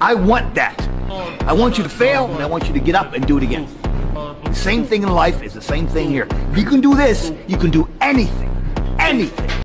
I want that. I want you to fail, and I want you to get up and do it again. The same thing in life is the same thing here. If you can do this, you can do anything. Anything.